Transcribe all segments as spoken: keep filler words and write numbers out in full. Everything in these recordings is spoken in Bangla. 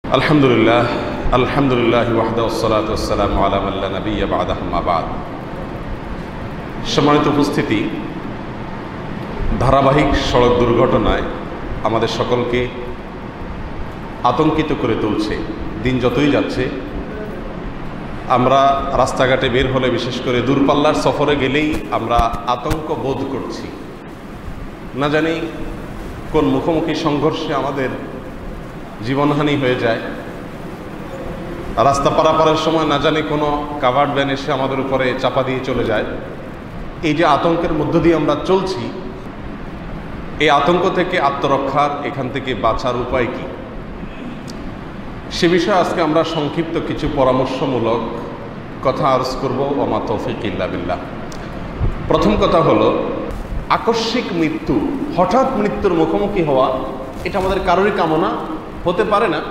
আলহামদুলিল্লাহ আলহামদুলিল্লাহ ওয়াহদা ওয়াসসালাতু ওয়াসসালামু আলা মান লা নাবিয়্যা বা'দাহু আম্মা বা'দ। সম্মানিত উপস্থিতি, ধারাবাহিক সড়ক দুর্ঘটনায় আমাদের সকলকে আতঙ্কিত করে তুলছে। দিন যতই যাচ্ছে আমরা রাস্তাঘাটে বের হলে, বিশেষ করে দূরপাল্লার সফরে গেলেই আমরা আতঙ্ক বোধ করছি। না জানি কোন মুখোমুখি সংঘর্ষে আমাদের জীবনহানি হয়ে যায়। রাস্তা পারাপারের সময় না জানি কোনো কাভার্ড ভ্যান এসে আমাদের উপরে চাপা দিয়ে চলে যায়। এই যে আতঙ্কের মধ্য দিয়ে আমরা চলছি, এই আতঙ্ক থেকে আত্মরক্ষার, এখান থেকে বাঁচার উপায় কি, সে বিষয়ে আজকে আমরা সংক্ষিপ্ত কিছু পরামর্শমূলক কথা আরজ করব। ওমা তৌফিক ইল্লা বিল্লাহ। প্রথম কথা হলো, আকস্মিক মৃত্যু, হঠাৎ মৃত্যুর মুখোমুখি হওয়া, এটা আমাদের কারোরই কামনা হতে পারে না।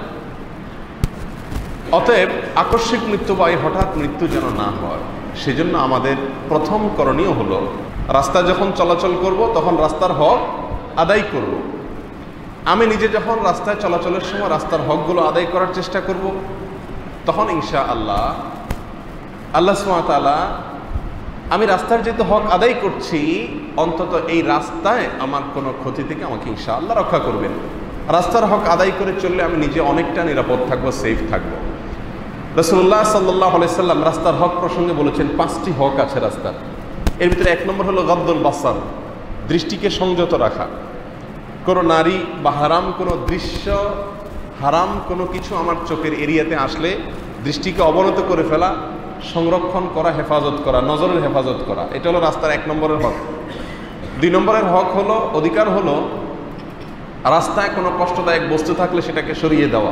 অতএব আকস্মিক মৃত্যু বা এই হঠাৎ মৃত্যু যেন না হয়, সেজন্য আমাদের প্রথম করণীয় হলো, রাস্তা যখন চলাচল করব তখন রাস্তার হক আদায় করব। আমি নিজে যখন রাস্তায় চলাচলের সময় রাস্তার হকগুলো আদায় করার চেষ্টা করব, তখন ইনশা আল্লাহ আল্লাহ সুবহানাহু ওয়া তাআলা আমি রাস্তার যেহেতু হক আদায় করছি, অন্তত এই রাস্তায় আমার কোনো ক্ষতি থেকে আমাকে ইনশা আল্লাহ রক্ষা করবেন। রাস্তার হক আদায় করে চললে আমি নিজে অনেকটা নিরাপদ থাকবো, সেফ থাকবো। রাসূলুল্লাহ সাল্লাল্লাহু আলাইহি সাল্লাম রাস্তার হক প্রসঙ্গে বলেছেন, পাঁচটি হক আছে রাস্তার। এর ভিতরে এক নম্বর হলো গদ্দুল বাসার, দৃষ্টিকে সংযত রাখা। কোনো নারী বা হারাম কোনো দৃশ্য, হারাম কোনো কিছু আমার চোখের এরিয়াতে আসলে দৃষ্টিকে অবনত করে ফেলা, সংরক্ষণ করা, হেফাজত করা, নজরের হেফাজত করা, এটা হলো রাস্তার এক নম্বরের হক। দুই নম্বরের হক হলো, অধিকার হলো, রাস্তায় কোনো কষ্টদায়ক বস্তু থাকলে সেটাকে সরিয়ে দেওয়া।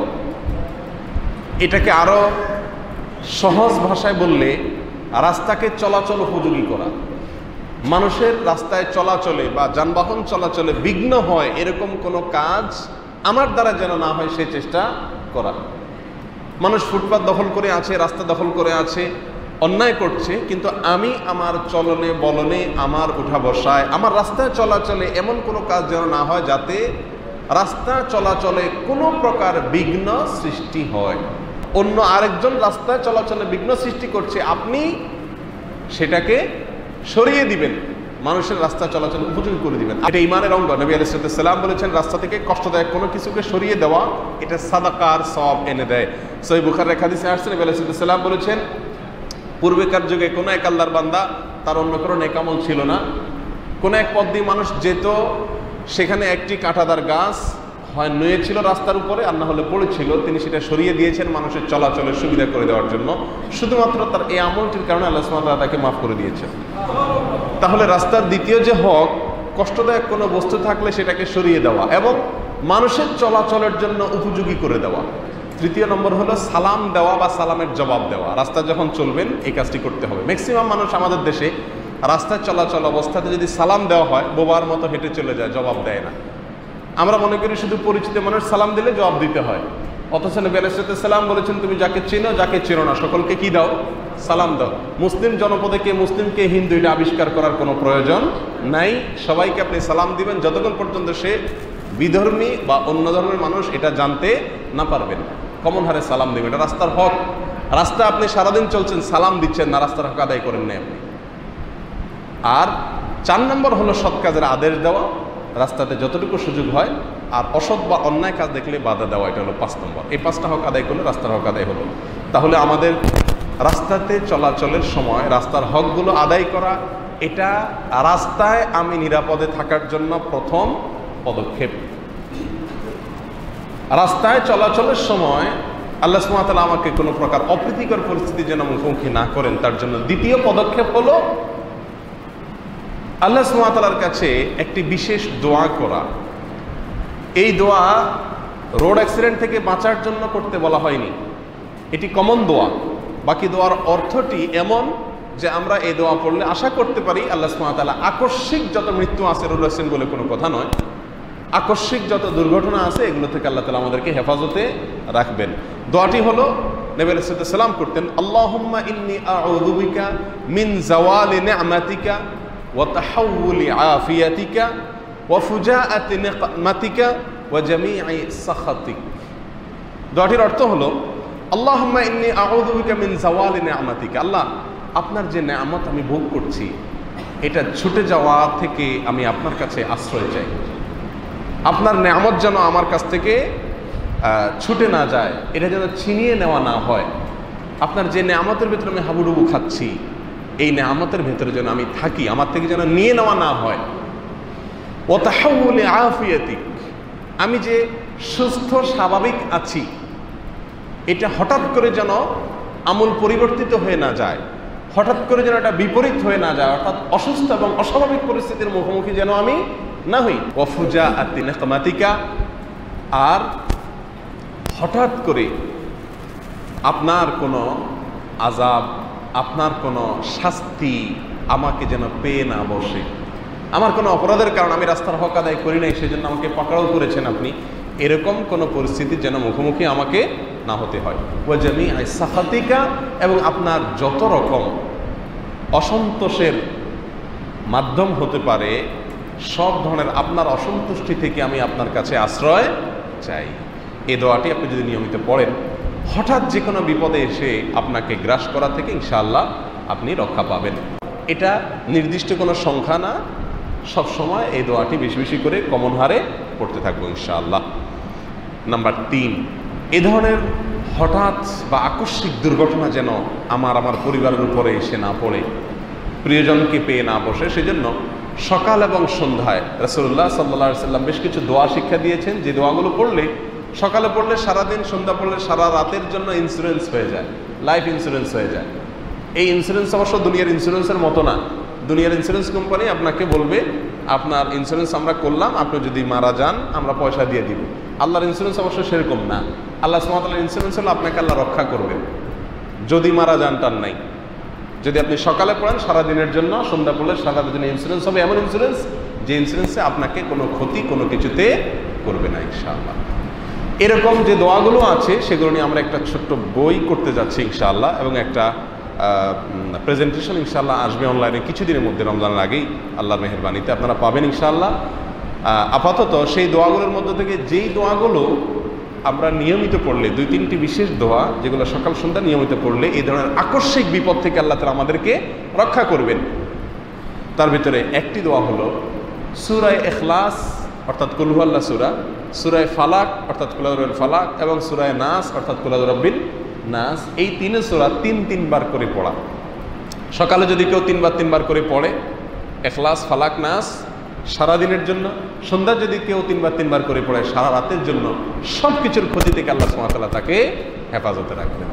এটাকে আরো সহজ ভাষায় বললে, রাস্তাকে চলাচল উপযোগী করা। মানুষের রাস্তায় চলাচলে বা যানবাহন চলাচলে বিঘ্ন হয় এরকম কোনো কাজ আমার দ্বারা যেন না হয়, সে চেষ্টা করা। মানুষ ফুটপাত দখল করে আছে, রাস্তা দখল করে আছে, অন্যায় করছে, কিন্তু আমি আমার চলনে বলনে, আমার উঠা বসায়, আমার রাস্তায় চলাচলে এমন কোনো কাজ যেন না হয় যাতে রাস্তা চলাচলে কোনো প্রকার বিঘ্ন সৃষ্টি হয়। অন্য আরেকজন রাস্তায় চলাচলে বিঘ্ন সৃষ্টি করছে, আপনি সেটাকে সরিয়ে দিবেন, মানুষের রাস্তা চলাচল উপযোগী করে দিবেন। এটা ঈমানের অঙ্গ। নবী আলাইহিস সালাম বলেছেন, রাস্তা থেকে কষ্টদায়ক কোনো কিছুকে সরিয়ে দেওয়া এটা সাদাকার সওয়াব এনে দেয়। সহিহ বুখারীর হাদিসে আসছে, নবী আলাইহিস সালাম বলেছেন, পূর্বেকার যুগে কোনো এক আল্লাহর বান্দা, তার অন্য কোনো নেক আমল ছিল না, কোনো এক পথ দিয়ে মানুষ যেত, সেখানে একটি কাঁটাদার গাছ হয় নুয়ে ছিল রাস্তার উপরে, আর না হলে পড়েছিল, তিনি সেটা সরিয়ে দিয়েছেন মানুষের চলাচলের সুবিধা করে দেওয়ার জন্য। শুধুমাত্র তার এই আমলটির কারণে আল্লাহ সুবহানাহু ওয়া তাআলা তাকে মাফ করে দিয়েছেন। তাহলে রাস্তার দ্বিতীয় যে হক, কষ্টদায়ক কোনো বস্তু থাকলে সেটাকে সরিয়ে দেওয়া এবং মানুষের চলাচলের জন্য উপযোগী করে দেওয়া। তৃতীয় নম্বর হলো সালাম দেওয়া বা সালামের জবাব দেওয়া। রাস্তা যখন চলবেন এই কাজটি করতে হবে। ম্যাক্সিমাম মানুষ আমাদের দেশে রাস্তায় চলাচল অবস্থাতে যদি সালাম দেওয়া হয়, বোবার মতো হেঁটে চলে যায়, জবাব দেয় না। আমরা মনে করি শুধু পরিচিত মানুষ সালাম দিলে জবাব দিতে হয়, অথচ নবী আলাইহিস সালাম বলেছেন, তুমি যাকে চেনো যাকে চেনো না সকলকে কি দাও? সালাম দাও। মুসলিম জনপদে কে মুসলিম কে হিন্দু এটা আবিষ্কার করার কোনো প্রয়োজন নাই। সবাইকে আপনি সালাম দিবেন যতক্ষণ পর্যন্ত সে বিধর্মী বা অন্য ধর্মের মানুষ এটা জানতে না পারবেন। কমন হারে সালাম দিবেন, এটা রাস্তার হক। রাস্তা আপনি সারাদিন চলছেন, সালাম দিচ্ছেন না, রাস্তার হক আদায় করেন নাই আপনি। আর চার নম্বর হলো সৎ কাজের আদেশ দেওয়া, রাস্তাতে যতটুকু সুযোগ হয়, আর অসৎ বা অন্যায় কাজ দেখলে বাধা দেওয়া, এটা হলো পাঁচ নম্বর। এই পাঁচটা হক আদায় করলে রাস্তার হক আদায় হলো। তাহলে আমাদের রাস্তাতে চলাচলের সময় রাস্তার হকগুলো আদায় করা, এটা রাস্তায় আমি নিরাপদে থাকার জন্য প্রথম পদক্ষেপ। রাস্তায় চলাচলের সময় আল্লাহ সুবহানাহু ওয়া তাআলা আমাকে কোনো প্রকার অপ্রীতিকর পরিস্থিতি যেন মুখোমুখি না করেন, তার জন্য দ্বিতীয় পদক্ষেপ হলো আল্লাহ সুবহানাহু ওয়া তাআলার কাছে একটি বিশেষ দোয়া করা। এই দোয়া রোড অ্যাক্সিডেন্ট থেকে বাঁচার জন্য করতে বলা হয়নি, এটি কমন দোয়া। বাকি দোয়ার অর্থটি এমন যে আমরা এই দোয়া পড়লে আশা করতে পারি আল্লাহ সুবহানাহু ওয়া তাআলা আকস্মিক যত মৃত্যু আছে, রুল হোসেন বলে কোনো কথা নয়, আকস্মিক যত দুর্ঘটনা আছে এগুলো থেকে আল্লাহ তাআলা আমাদেরকে হেফাজতে রাখবেন। দোয়াটি হলো, নবী আলাইহিস সালাম করতেন, আল্লাহুম্মা ইন্নী আউযু বিকা মিন যাওয়ালি নি'মাতিকা ওয়া তাহাউলি আফিয়াতিকা ওয়া ফুজাআতি নিকমাতিকা ওয়া জামিই সাখাতিক। দোয়াটির অর্থ হলো আল্লাহুম্মা ইন্নী আউযু বিকা মিন যাওয়ালি নি'মাতিকা, আল্লাহ আপনার যে নেয়ামত আমি ভোগ করছি এটা ছুটে যাওয়া থেকে আমি আপনার কাছে আশ্রয় চাই। আপনার নেয়ামত যেন আমার কাছ থেকে ছুটে না যায়, এটা যেন ছিনিয়ে নেওয়া না হয়। আপনার যে নেয়ামতের ভেতরে আমি হাবুডুবু খাচ্ছি এই নেয়ামতের ভেতরে যেন আমি থাকি, আমার থেকে যেন নিয়ে নেওয়া না হয়। ওয়া তাহাউলি আফিয়াতিক, আমি যে সুস্থ স্বাভাবিক আছি এটা হঠাৎ করে যেন আমূল পরিবর্তিত হয়ে না যায়, হঠাৎ করে যেন এটা বিপরীত হয়ে না যায়, অর্থাৎ অসুস্থ এবং অস্বাভাবিক পরিস্থিতির মুখোমুখি যেন আমি না হই। ওয়া ফুজাআতি নিকমাতিকা, আর হঠাৎ করে আপনার কোনো আযাব, আপনার কোনো শাস্তি আমাকে যেন পেয়ে না বসে। আমার কোনো অপরাধের কারণে আমি রাস্তার হক আদায় করি নাই, সেজন্য আমাকে পাকড়াও করেছেন আপনি, এরকম কোনো পরিস্থিতি যেন মুখোমুখি আমাকে না হতে হয়। ওয়া জামিআ সাখাতিকা, এবং আপনার যত রকম অসন্তোষের মাধ্যম হতে পারে সব ধরনের আপনার অসন্তুষ্টি থেকে আমি আপনার কাছে আশ্রয় চাই। এই দোয়াটি আপনি যদি নিয়মিত পড়েন, হঠাৎ যে কোনো বিপদে এসে আপনাকে গ্রাস করা থেকে ইনশাআল্লাহ আপনি রক্ষা পাবেন। এটা নির্দিষ্ট কোনো সংখ্যা না, সব সময় এই দোয়াটি বেশি বেশি করে কমন হারে পড়তে থাকবো ইনশাআল্লাহ। নাম্বার তিন, এ ধরনের হঠাৎ বা আকস্মিক দুর্ঘটনা যেন আমার আমার পরিবারের উপরে এসে না পড়ে, প্রিয়জনকে পেয়ে না বসে, সেজন্য সকাল এবং সন্ধ্যায় রাসূলুল্লাহ সাল্লাল্লাহু আলাইহি সাল্লাম বেশ কিছু দোয়া শিক্ষা দিয়েছেন, যে দোয়াগুলো পড়লে, সকালে পড়লে সারাদিন, সন্ধ্যা পড়লে সারা রাতের জন্য ইন্স্যুরেন্স হয়ে যায়, লাইফ ইন্স্যুরেন্স হয়ে যায়। এই ইন্স্যুরেন্স অবশ্য দুনিয়ার ইন্স্যুরেন্সের মতো না। দুনিয়ার ইন্স্যুরেন্স কোম্পানি আপনাকে বলবে আপনার ইন্স্যুরেন্স আমরা করলাম, আপনি যদি মারা যান আমরা পয়সা দিয়ে দিব। আল্লাহর ইন্স্যুরেন্স অবশ্য সেরকম না। আল্লাহ সুবহানাহু ওয়া তাআলার ইন্স্যুরেন্স হলো আপনাকে আল্লাহ রক্ষা করবেন যদি মারা যান, তার নাই। যদি আপনি সকালে পড়েন সারাদিনের জন্য, সন্ধ্যা পড়লে সারা দিনের ইন্স্যুরেন্স হবে, এমন ইন্স্যুরেন্স যে ইন্স্যুরেন্সে আপনাকে কোনো ক্ষতি কোনো কিছুতে করবে না ইনশাআল্লাহ। এরকম যে দোয়াগুলো আছে সেগুলো নিয়ে আমরা একটা ছোট্ট বই করতে যাচ্ছি ইনশাআল্লাহ, এবং একটা প্রেজেন্টেশন ইনশাআল্লাহ আসবে অনলাইনে কিছুদিনের মধ্যে, রমজানের আগেই আল্লাহর মেহেরবানিতে আপনারা পাবেন ইনশাআল্লাহ। আপাতত সেই দোয়াগুলোর মধ্যে থেকে যেই দোয়াগুলো আমরা নিয়মিত পড়লে, দুই তিনটি বিশেষ দোয়া যেগুলো সকাল সন্ধ্যা নিয়মিত পড়লে এই ধরনের আকস্মিক বিপদ থেকে আল্লাহ তাআলা আমাদেরকে রক্ষা করবেন। তার ভিতরে একটি দোয়া হলো সূরা ইখলাস অর্থাৎ কুল হুয়াল্লাহ সূরা, সূরা ফালাক অর্থাৎ কুল আউযু ফালাক, এবং সূরা নাস অর্থাৎ কুল আউযু রাব্বিন নাস। এই তিন সূরা তিন তিনবার করে পড়া। সকালে যদি কেউ তিনবার তিনবার করে পড়ে ইখলাস, ফালাক, নাস সারাদিনের জন্য, সন্ধ্যা যদি কেউ তিনবার তিনবার করে পড়ে সারা রাতের জন্য, সব কিছুর ক্ষতি থেকে আল্লাহ সুবহানাহু ওয়া তাআলা তাকে হেফাজতে রাখবেন।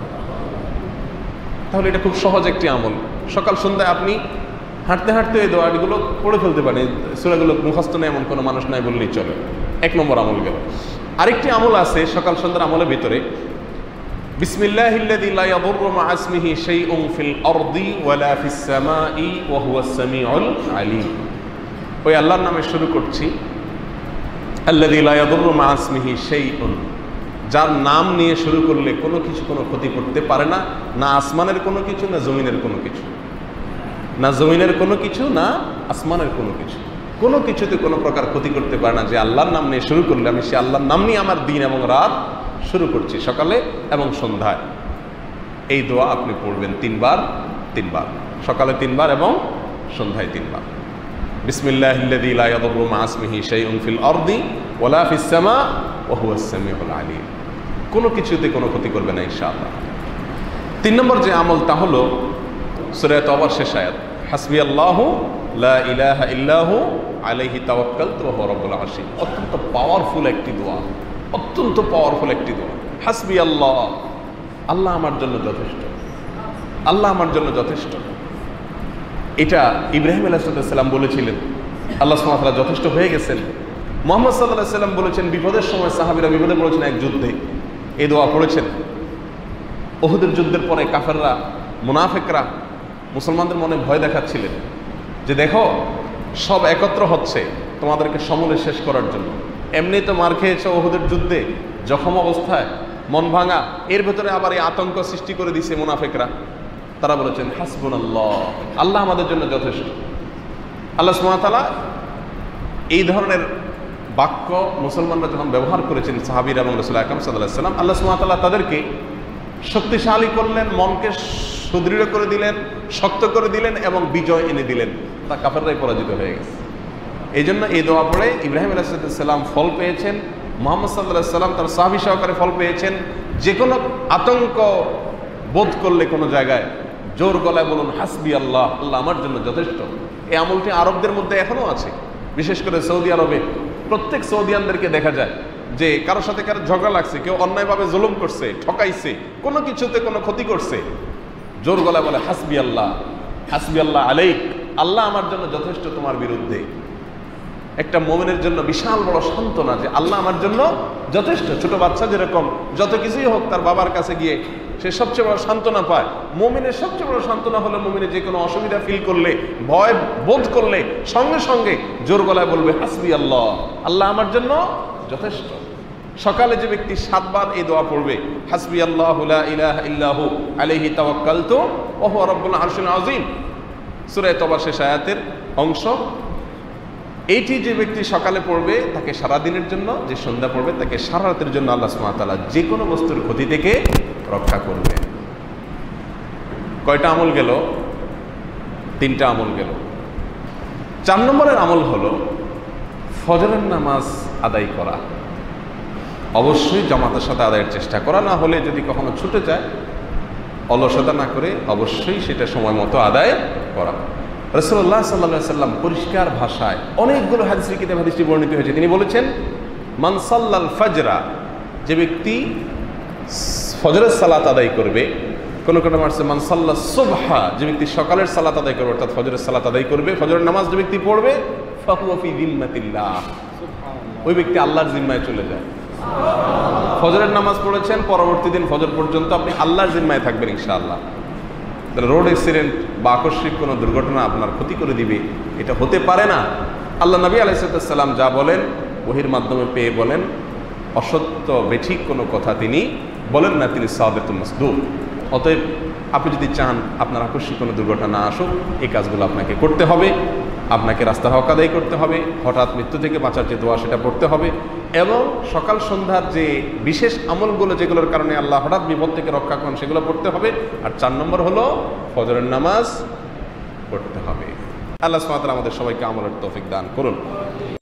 তাহলে এটা খুব সহজ একটি আমল। সকাল সন্ধ্যায় আপনি হাঁটতে হাঁটতে এই দোয়াগুলো পড়ে ফেলতে পারেন। সূরাগুলো মুখস্থ নেই এমন কোনো মানুষ নাই বললেই চলে। এক নম্বর আমল গেল। আরেকটি আমল আছে সকাল সন্ধ্যার আমলের ভিতরে, বিসমিল্লাহিল্লাযী লা ইয়াদুররু মা ইসমিহি শাইউন ফিল আরদি ওয়ালা ফিস সামাই ওয়া হুয়াস সামিউল আলীম। ওই আল্লাহর নামে শুরু করছি, আল্লাযী লা ইয়াদুররু মা ইসমিহি শাইউন, যার নাম নিয়ে শুরু করলে কোনো কিছু কোনো ক্ষতি করতে পারে না, না আসমানের কোনো কিছু, না জমিনের কোনো কিছু, না জমিনের কোনো কিছু, না আসমানের কোনো কিছু, কোনো কিছুতে কোনো প্রকার ক্ষতি করতে পারে না। যে আল্লাহর নাম নিয়ে শুরু করলে আমি সে আল্লাহর নাম নিয়ে আমার দিন এবং রাত শুরু করছি, সকালে এবং সন্ধ্যায়। এই দোয়া আপনি পড়বেন তিনবার তিনবার, সকালে তিনবার এবং সন্ধ্যায় তিনবার। বিসমিল্লাহিল্লাযী লা ইয়াদুররু মা ইসমিহি শাইউন ফিল আরদি ওয়ালা ফিস সামা ওয়া হুয়াস সামিউল আলীম। কোনো কিছুতে কোনো ক্ষতি করবে না ইনশাআল্লাহ। তিন নম্বর যে আমল তা হলো সূরা তাওবার শেষ আয়াত, হাসবিয়াল্লাহু লা ইলাহা ইল্লাহু আলাইহি তাওয়াক্কালতু ওয়া হুয়া রাব্বুল আরশিল। অত্যন্ত পাওয়ারফুল একটি দোয়া, অত্যন্ত পাওয়ারফুল একটি দোয়া। হাসবিয়াল্লাহ, আল্লাহ আমার জন্য যথেষ্ট, আল্লাহ আমার জন্য যথেষ্ট। এটা ইব্রাহিম আলাইহিস সালাম বলেছিলেন, আল্লাহ সুবহানাহু ওয়া তাআলা যথেষ্ট হয়ে গেছেন। মুহাম্মদ সাল্লাল্লাহু আলাইহি ওয়াসাল্লাম বলেছেন, বিপদের সময় সাহাবীরা বিপদে পড়েছেন এক যুদ্ধে, এই দোয়া পড়েছেন। উহুদের যুদ্ধের পরে কাফেররা, মুনাফিকরা মুসলমানদের মনে ভয় দেখাচ্ছিলেন যে দেখো সব একত্র হচ্ছে তোমাদেরকে সমূলে শেষ করার জন্য। এমনি তো মার খেয়েছে উহুদের যুদ্ধে, জখম অবস্থায়, মন ভাঙা, এর ভেতরে আবার এই আতঙ্ক সৃষ্টি করে দিছে মুনাফিকরা। তারা বলেছেন হাসবুনাল্লাহ, আল্লাহ আমাদের জন্য যথেষ্ট। আল্লাহ সুবহানাহু ওয়া তাআলা এই ধরনের বাক্য মুসলমানরা যখন ব্যবহার করেছেন সাহাবীরা এবং রাসূল আকরাম সাল্লাল্লাহু আলাইহি ওয়াসাল্লাম, আল্লাহ সুবহানাহু ওয়া তাআলা তাদেরকে শক্তিশালী করলেন, মনকে সুদৃঢ় করে দিলেন, শক্ত করে দিলেন এবং বিজয় এনে দিলেন। তা কাফেররাই পরাজিত হয়ে গেছে। এই জন্য এই দোয়া পড়ে ইব্রাহিম আলাইহিস সালাম ফল পেয়েছেন, মুহাম্মদ সাল্লাল্লাহু আলাইহি সাল্লাম তার সাহাবী সহকারে ফল পেয়েছেন। যে কোনো আতঙ্ক বোধ করলে কোনো জায়গায় জোর গলায় বলুন হাসবি আল্লাহ, আল্লাহ আমার জন্য যথেষ্ট। এই আমলটি আরবদের মধ্যে এখনো আছে, বিশেষ করে সৌদি আরবে। প্রত্যেক সৌদিয়ানদেরকে দেখা যায় যে কারোর সাথে কারো ঝগড়া লাগছে, কেউ অন্যায়ভাবে জুলুম করছে, ঠকাইছে, কোনো কিছুতে কোনো ক্ষতি করছে, জোর গলায় বলে হাসবি আল্লাহ, হাসবি আল্লাহ আলাইক, আল্লাহ আমার জন্য যথেষ্ট তোমার বিরুদ্ধে। একটা মুমিনের জন্য বিশাল বড় সান্ত্বনা যে আল্লাহ আমার জন্য যথেষ্ট। ছোট বাচ্চা যেরকম যত কিছুই হোক তার বাবার কাছে গিয়ে সে সবচেয়ে বড় সান্ত্বনা পায়, মুমিনের সবচেয়ে বড় সান্ত্বনা হলো মুমিনের যে কোনো অসুবিধা ফিল করলে, ভয় বোধ করলে সঙ্গে সঙ্গে জোর গলায় বলবে হাসবি আল্লাহ, আল্লাহ আমার জন্য যথেষ্ট। সকালে যে ব্যক্তি সাতবার এই দোয়া পড়বে, হাসবি আল্লাহু লা ইলাহা ইল্লাহু আলাইহি তাওয়াক্কালতু ওয়া হুয়া রাব্বুল আরশিল আযীম, সূরা তওবা শেষ আয়াতের অংশ। এইটি যে ব্যক্তি সকালে পড়বে তাকে সারা দিনের জন্য, যে সন্ধ্যা পড়বে তাকে সারা রাতের জন্য আল্লাহ সুবহানাহু ওয়া তাআলা যে কোনো বস্তুর ক্ষতি থেকে রক্ষা করবে। কয়টা আমল গেল? তিনটা আমল গেল। চার নম্বরের আমল হলো ফজরের নামাজ আদায় করা। অবশ্যই জামাতের সাথে আদায়ের চেষ্টা করা, না হলে যদি কখনো ছুটে যায় অলসতা না করে অবশ্যই সেটা সময় মতো আদায় করা। রাসূলুল্লাহ সাল্লাল্লাহু আলাইহি সাল্লাম পরিষ্কার ভাষায় অনেকগুলো হাদিসের কিতাবে হাদিসটি বর্ণিত হয়েছে, তিনি বলেছেন মান সাল্লাল ফাজরা, যে ব্যক্তি ফজরের সালাত আদায় করবে, কোন কোন মাসে মান সাল্লাস সুবহা, যে ব্যক্তি সকালের সালাত আদায় করবে অর্থাৎ ফজরের সালাত আদায় করবে, ফজরের নামাজ যে ব্যক্তি পড়বে, ফাহুয়া ফি যিম্মাতিল্লাহ, ওই ব্যক্তি আল্লাহর জিম্মায় চলে যায়। ফজরের নামাজ পড়েছেন, পরবর্তী দিন ফজর পর্যন্ত আপনি আল্লাহর জিম্মায় থাকবেন ইনশাআল্লাহ। রোড অ্যাক্সিডেন্ট বা আকস্মিক কোনো দুর্ঘটনা আপনার ক্ষতি করে দিবে, এটা হতে পারে না। আল্লাহ নবী আলাইহিস সালাম যা বলেন ওহির মাধ্যমে পেয়ে বলেন, অসত্য বেঠিক কোনো কথা তিনি বলেন না, তিনি সাদিকুল মাসদুক। অতএব আপনি যদি চান আপনার আকস্মিক কোনো দুর্ঘটনা না আসুক, এই কাজগুলো আপনাকে করতে হবে। আপনাকে রাস্তা হক আদায় করতে হবে, হঠাৎ মৃত্যু থেকে বাঁচার যে দোয়া সেটা পড়তে হবে, এবং সকাল সন্ধ্যার যে বিশেষ আমলগুলো যেগুলোর কারণে আল্লাহ হঠাৎ বিপদ থেকে রক্ষা করেন সেগুলো পড়তে হবে। আর চার নম্বর হলো ফজরের নামাজ পড়তে হবে। আল্লাহ সুবহানাহু ওয়া তাআলা আমাদের সবাইকে আমলের তৌফিক দান করুন।